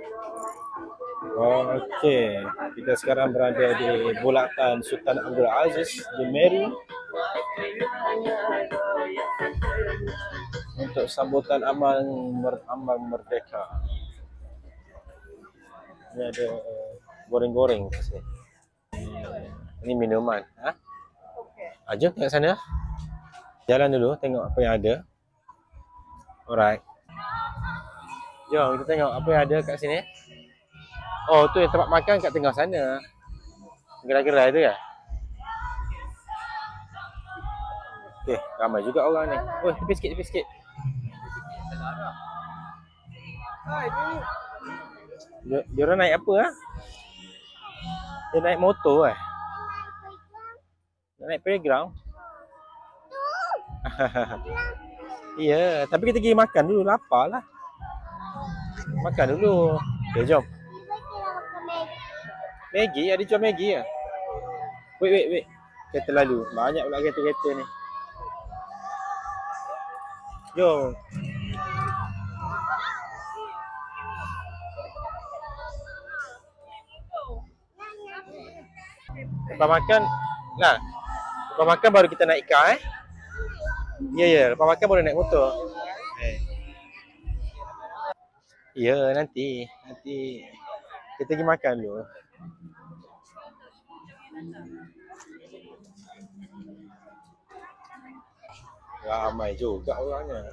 Okey, kita sekarang berada di bulatan Sultan Abdul Aziz di Meru untuk sambutan ambang merdeka. Ini ada goreng-goreng kat sini. Ini minuman. Jom tengok sana. Jalan dulu tengok apa yang ada. Alright. Jom kita tengok apa yang ada kat sini. Oh, tu yang tempat makan kat tengah sana. Gerai-gerai tu ya. Okey, ramai juga orang ni. Oh, tepi sikit. Dia orang naik apa ah? Dia naik motor eh? Dia naik playground? Ya, tapi kita pergi makan dulu, lapar lah. Makan dulu. Okay, jom. Maggi? Ada jual Maggi ya? Wait. Kereta lalu. Banyak pula kereta-kereta ni. Jom. Lepas makan, nah. Lepas makan baru kita naik car eh. Ya. Lepas makan baru naik motor. Ya, nanti kita pergi makan dulu. Ramai juga orangnya.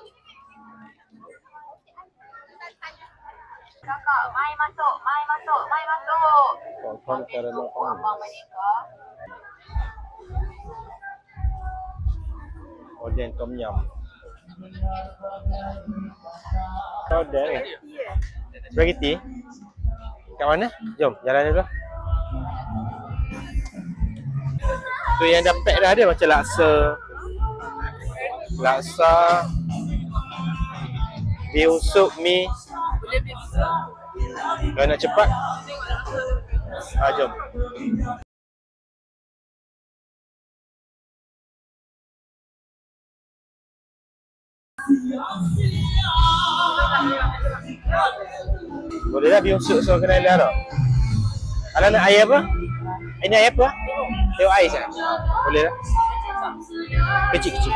Kakak, mai masuk. Confirm cara makan. Oden tom yum. Oden eh? Spaghetti? Kat mana? Jom, jalan dulu. Tu yang dah pack dah ada macam laksa, bihun sup, mi. Kalau nak cepat, jom. Boleh dah bihun sup so kena dah. Alah nak air apa? Ini air apa? Tengok air sana. Boleh dah. Kecil.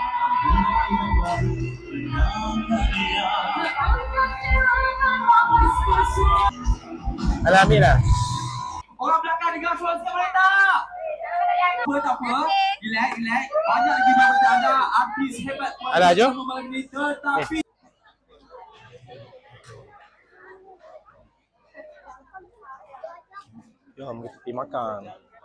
Alah ambil lah. Orang belakang dengar suara saya boleh tak? Tak apa. Relax. Banyak lagi member anda artis hebat. Alah, jom. Tetapi Jom kita pergi makan.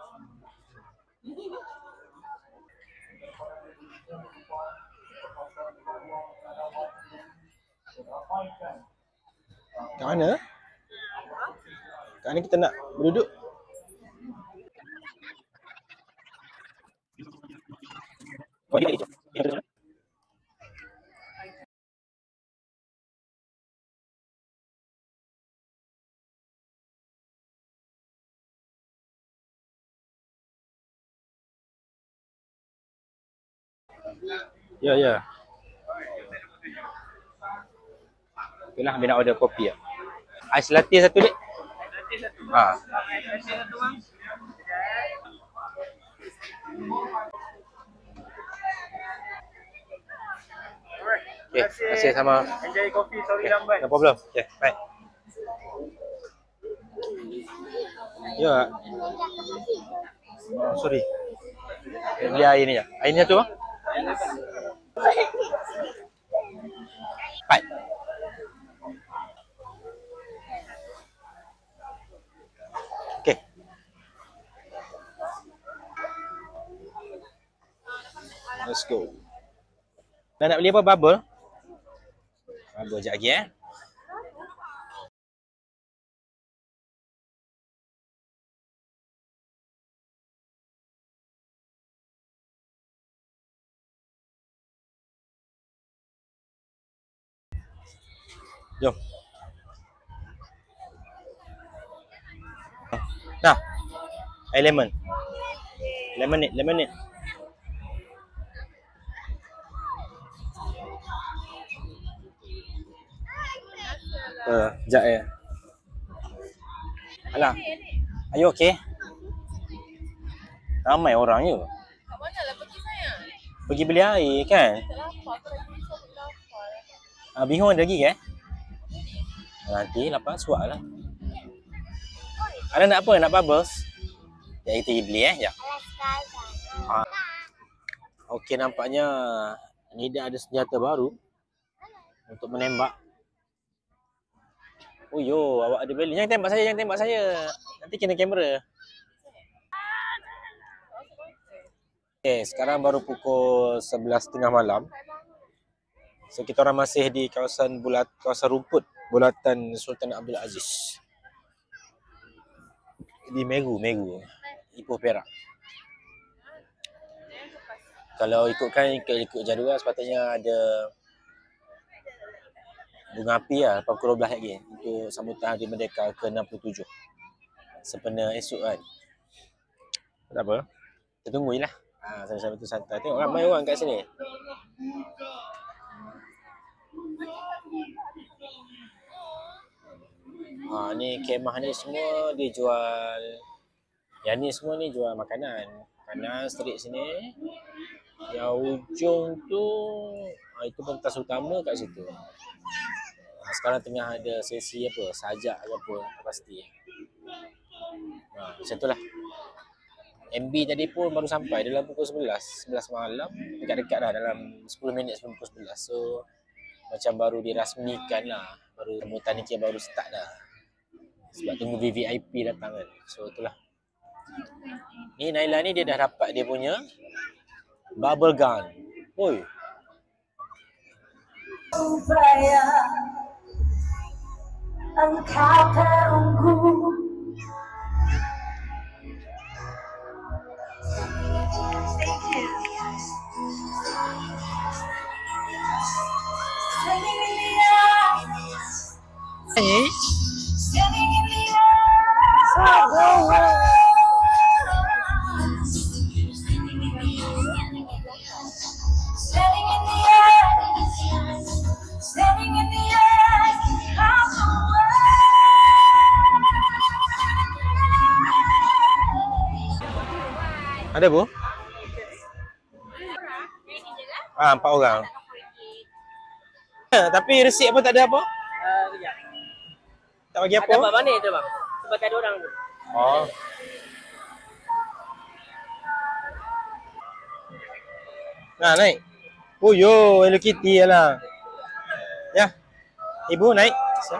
Kat mana? Kat mana kita nak berduduk? Ya. Itulah ambil nak order kopi lah. Ais latte satu dek. Okay, terima kasih sama. enjoy kopi, sorry Okay, lambat. no problem. Okay, bye. Ya. Sorry. Beli air ni je. Air ni satu bang. Bye. Okay. Let's go. Nak beli apa? Bubble? Bubble sekejap lagi Jom. Nah. Air lemon. Lemonade. Sekejap Alah. Are you okay? Ramai orang je. Kat mana lah pergi sayang? Pergi beli air kan? Tak lapar, aku lagi risau tak lapar. Bihun ada lagi kan? Nanti lapar suap lah. Ada nak apa? Nak bubbles? Ya, kita pergi beli Sekejap. Okey, nampaknya Nida ada senjata baru untuk menembak. Oh yo, awak ada beli. Jangan tembak saya, jangan tembak saya. Nanti kena kamera. Okay, sekarang baru pukul 11.30 malam. So kita orang masih di kawasan rumput bulatan Sultan Abdul Aziz. Di Megu, Ipoh Perak. Kalau ikut jadual sepatutnya ada bunga api lah, 12 lagi untuk sambutan Hari Merdeka ke-67. Sepena esok kan. Tak apa. Kita tunggu je lah. Sama-sama tu santai. Tengok ramai orang kat sini. Ni kemah ni semua dia jual. Yang ni semua ni jual makanan. Makanan street sini. Yang ujung tu itu pentas utama kat situ. Sekarang tengah ada sesi apa, sajak ke apa, tak pasti. Macam tu lah. MB tadi pun baru sampai dalam pukul 11 malam. Dekat-dekat dah dalam 10 minit sebelum pukul 11. So macam baru dirasmikan lah. Baru sambutan ni baru start dah. Sebab tunggu VVIP datang kan. So itulah. Ni Naila ni dia dah dapat dia punya bubble gun. Oi. Engkau terunggu Ada bu? 4 orang. Tapi resip apa tak ada apa? Tak bagi apa? Dapat mana tu bang? Sebab tak ada orang tu. Oh. Nah, naik. Oh yo, Hello Kitty lah. Ya. Ibu naik.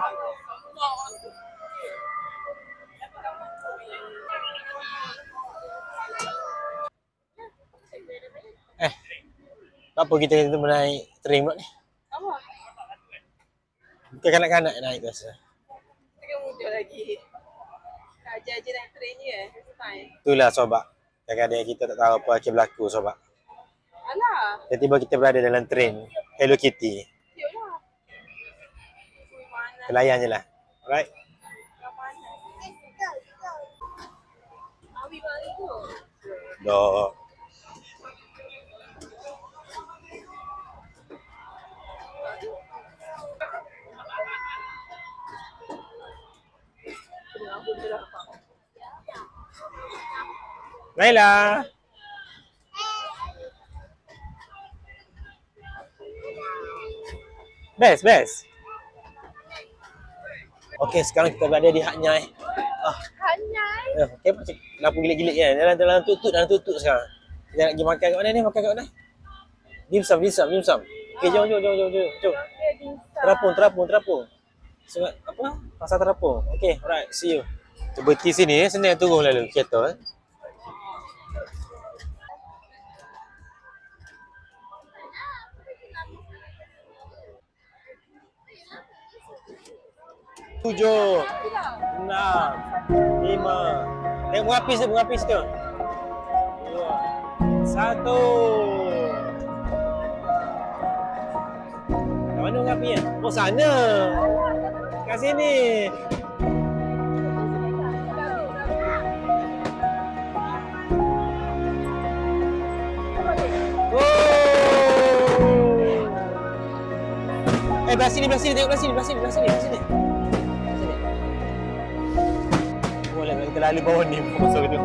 Apa kita menaik train pula ni? Apa? Bukan kanak-kanak naik tu rasa. Kita kan muda lagi. Ajar je naik train je. Fine. Itulah sobat. Kadang-kadang kita tak tahu apa akan berlaku sobat. Alah. Tiba-tiba kita berada dalam train Hello Kitty. Tengoklah. Mana? Layan je lah. Alright. Kat mana? Awi balik tu. Dok. Naila. Best. Okey, sekarang kita berada di Haknyai. Hanyai. Okey, macam lampu gilik-gilik kan. Dalam tutup sekarang. Kita nak pergi makan kat mana ni? Makan kat mana? Dimsum. Okey, jom. Terapung. Sungai apa? Pasar Terapung. Okey, alright, see you. Berhenti sini, senang turun lalu kereta. Tujuh, 6, 5. Tengok bunga apis tu. 2, 1. Kat mana bunga api? Oh, sana. Kat sini. Belah sini, tengok belah sini. kita lalu bawah ni masuk tu.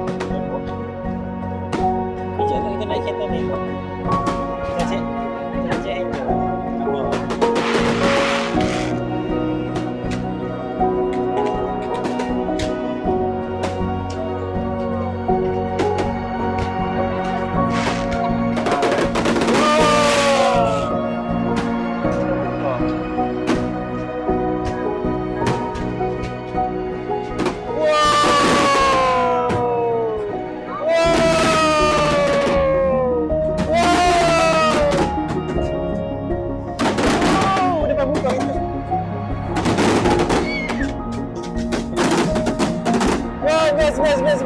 Kejap lah kita naik kereta ni. Kita cek angle. Apa? Best.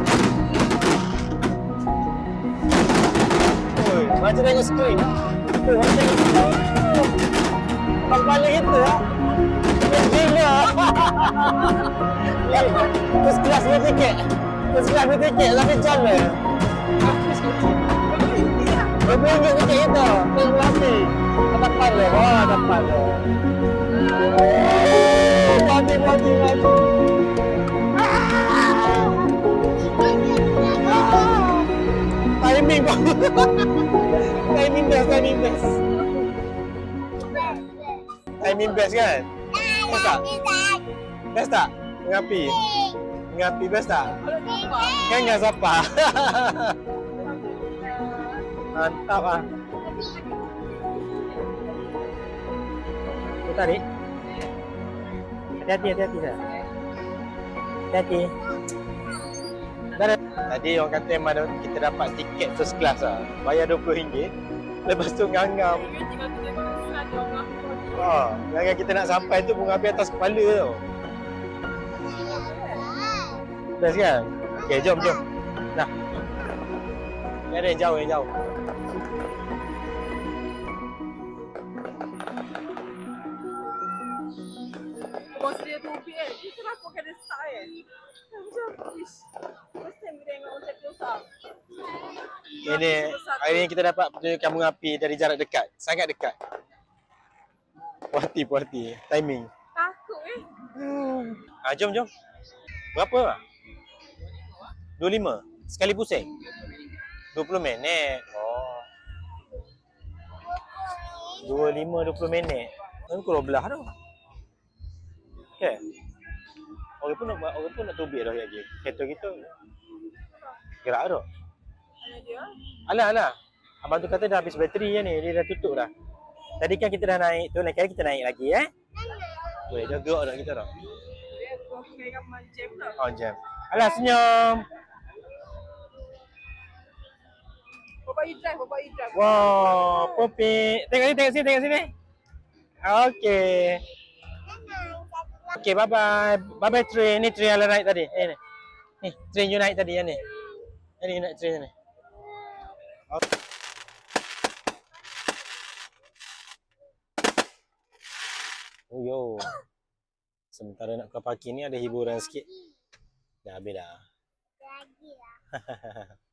Oi, macam tengok skrin. Oh, macam kepala kita lah. Gila. First class bertiket. Tapi jalan. RM2 tiket kita. Terima kasih. Dapat le. Wah, dapat le. Mati. Timing bang. Timing best. Timing best kan? Best tak? Ngapi best tak? Kan enggak siapa. Mantap ah. Tu tadi. Hati-hati saya. Hati-hati. Tadi orang kata memang kita dapat tiket first class lah. Bayar RM20. Lepas tu ngangam. Ngangam kita nak sampai tu bunga api atas kepala tau. Best kan? Okay, jom. Nah. Ni ada yang jauh. Bos dia tu kan. Kenapa kena start kan? Macam ish. First time kita tengok macam close up. Ini hari ni kita dapat pertunjukan bunga api dari jarak dekat. Sangat dekat. Puas hati. Timing. Takut Jom. Berapa? 25. Sekali pusing. 20 minit. 20 minit. Kan pukul 12 tu. Okay. Orang pun nak tubik dah lagi. Kereta kita gerak dah. Alah. Abang tu kata dah habis bateri je ni. Dia dah tutup dah. Tadi kan kita dah naik tu. Lain kali kita naik lagi Boleh dah gerak dah kita dah. Jam. Alah, senyum. Bapak you drive. Wow, Popi. Tengok sini. Okay, bye-bye. Bye-bye train. Ni train yang naik tadi. Ni, train you naik tadi yang ni. Ni naik train ni. Oh yo. Sementara nak ke parking ni ada hiburan sikit. Dah habis dah. Lagi lah.